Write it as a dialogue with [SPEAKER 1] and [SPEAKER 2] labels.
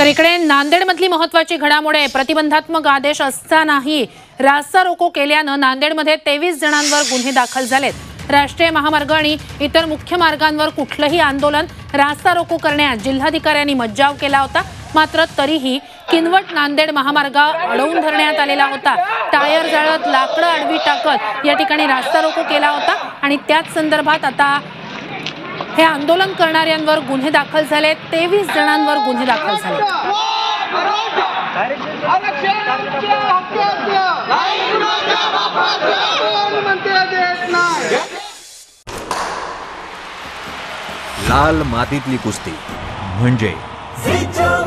[SPEAKER 1] इकडे नांदेडमधली महत्त्वाची घडामोड आहे। प्रतिबंधात्मक आदेश असतानाही रास्ता रोको केल्यानं नांदेडमध्ये 23 जणांवर गुन्हे दाखल झालेत। राष्ट्रीय महामार्ग आणि इतर मुख्य मार्गांवर कुठलंही आंदोलन रास्ता रोको करण्यास जिल्हाधिकाऱ्यांनी मज्जाव केला होता, मात्र तरीही किनवट नांदेड महामार्ग अडवून धरण्यात आलेला होता। टायर जाळत लाकडं आडवी टाकत या ठिकाणी रास्ता रोको केला होता आणि त्याच संदर्भात आता हे आंदोलन करणाऱ्यांवर गुन्हे दाखल झाले। 23 जणांवर गुन्हे दाखल झाले।
[SPEAKER 2] लाल मातीतली कुस्ती म्हणजे